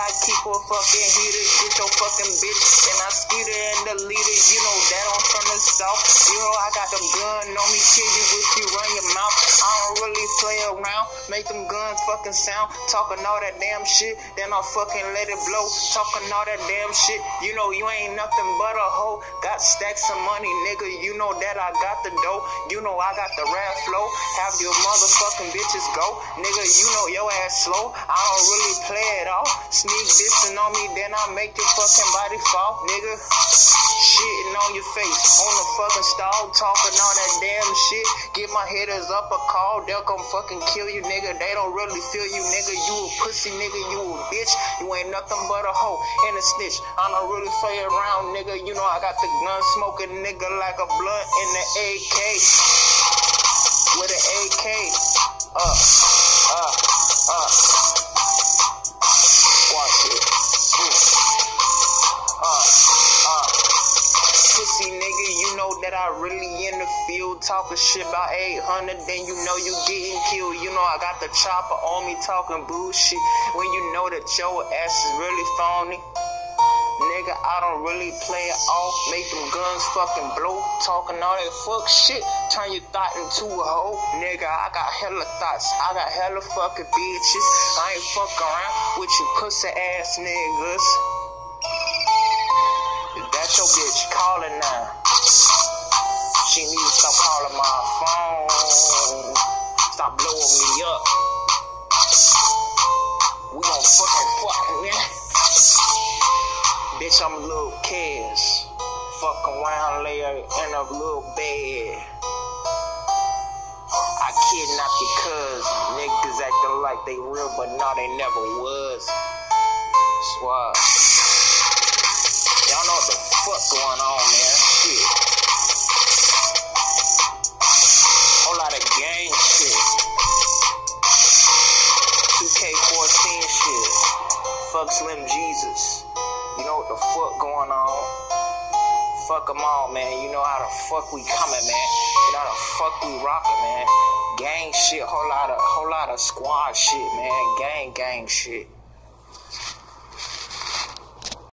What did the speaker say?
I keep a fucking heater, get your fucking bitch. And I skeeter and the leader, you know that I'm from the south. You know I got them gun on me, kill you if you run your mouth. I don't really play around, make them guns fucking sound. Talking all that damn shit, then I fucking let it blow. Talking all that damn shit, you know you ain't nothing but a hoe. Got stacks of money, nigga, you know that I got the dough. You know I got the rap flow, have your motherfucking bitches go. Nigga, you know your ass slow, I don't really play it off. Sneak dissing on me, then I make your fucking body fall, nigga. Shitting on your face, on the fucking stall, talking all that damn shit. Give my hitters up a call, they'll come fucking kill you, nigga. They don't really feel you, nigga. You a pussy, nigga, you a bitch. You ain't nothing but a hoe and a snitch. I don't really play around, nigga. You know I got the gun smoking, nigga, like a blunt in the AK. With an AK. Watch it. Pussy nigga, you know that I really in the field talking shit about 800, then you know you getting killed. You know I got the chopper on me talking bullshit when you know that your ass is really phony. Nigga, I don't really play it off, make them guns fucking blow, talking all that fuck shit, turn your thought into a hoe. Nigga, I got hella thoughts, I got hella fucking bitches, I ain't fuck around with you pussy ass niggas. If that's your bitch, call her now. She need to stop calling my phone, stop blowing me up. We gon' fuck, man. Bitch, I'm a little kids. Fuck around, lay her in a little bed. I kidnapped your cousin. Niggas acting like they real, but no, they never was. Swag. Y'all know what the fuck going on, man. Shit. Whole lot of gang shit. 2K14 shit. Fuck Slim Jesus. You know what the fuck going on? Fuck them all, man. You know how the fuck we coming, man. You know how the fuck we rocking, man. Gang shit, whole lot of squad shit, man. Gang shit.